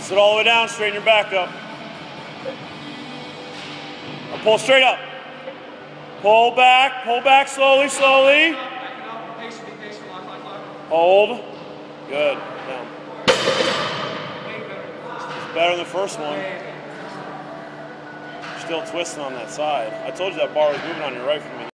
Sit all the way down, straighten your back up. Now pull straight up. Pull back slowly, slowly. Hold. Good. Down. It's better than the first one. You're still twisting on that side. I told you that bar was moving on your right from me.